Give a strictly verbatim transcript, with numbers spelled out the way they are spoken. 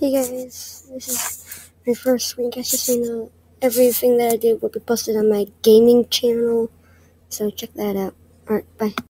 Hey guys, this is my first screencast, just so you know, everything that I did will be posted on my gaming channel, so check that out. Alright, bye.